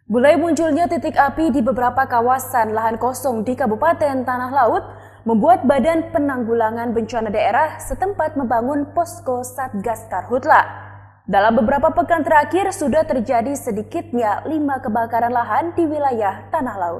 Mulai munculnya titik api di beberapa kawasan lahan kosong di Kabupaten Tanah Laut membuat Badan Penanggulangan Bencana Daerah setempat membangun posko Satgas Karhutla. Dalam beberapa pekan terakhir sudah terjadi sedikitnya 5 kebakaran lahan di wilayah Tanah Laut.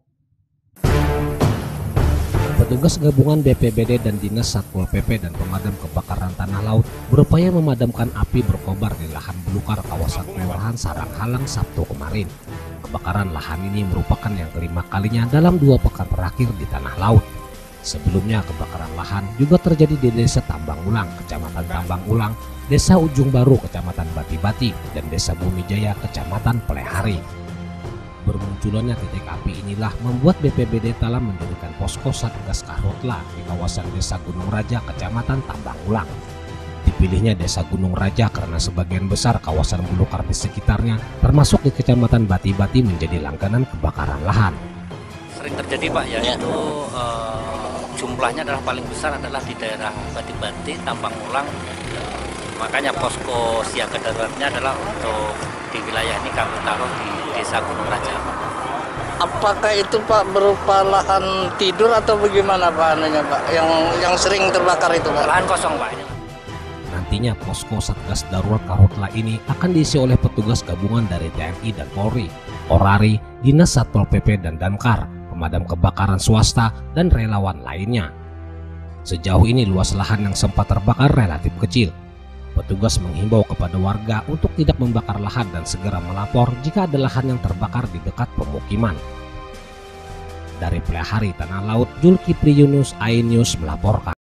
Petugas gabungan BPBD dan Dinas Satpol PP dan Pemadam Kebakaran Tanah Laut berupaya memadamkan api berkobar di lahan belukar kawasan Kelurahan Saranghalang Sabtu kemarin. Kebakaran lahan ini merupakan yang kelima kalinya dalam 2 pekan terakhir di Tanah Laut. Sebelumnya kebakaran lahan juga terjadi di Desa Tambang Ulang, Kecamatan Tambang Ulang, Desa Ujung Baru, Kecamatan Bati-Bati, dan Desa Bumi Jaya, Kecamatan Pelehari. Bermunculannya titik api inilah membuat BPBD telah mendirikan posko Satgas Karhutla di kawasan Desa Gunung Raja, Kecamatan Tambang Ulang. Dipilihnya Desa Gunung Raja karena sebagian besar kawasan belukar di sekitarnya, termasuk di Kecamatan Bati-Bati, menjadi langganan kebakaran lahan. Sering terjadi Pak ya, itu jumlahnya adalah paling besar adalah di daerah Bati-Bati, Tambang Ulang. Makanya posko siaga daruratnya adalah untuk di wilayah ini kami taruh di Desa Gunung Raja. Apakah itu Pak berupa lahan tidur atau bagaimana Pak anunya Pak yang sering terbakar itu Pak? Lahan kosong Pak. Nantinya posko Satgas Darurat Karhutla ini akan diisi oleh petugas gabungan dari TNI dan Polri, Orari, Dinas Satpol PP dan Damkar, pemadam kebakaran swasta, dan relawan lainnya. Sejauh ini luas lahan yang sempat terbakar relatif kecil. Petugas menghimbau kepada warga untuk tidak membakar lahan dan segera melapor jika ada lahan yang terbakar di dekat pemukiman. Dari Pelehari, Tanah Laut, Julkipri Yunus, iNews melaporkan.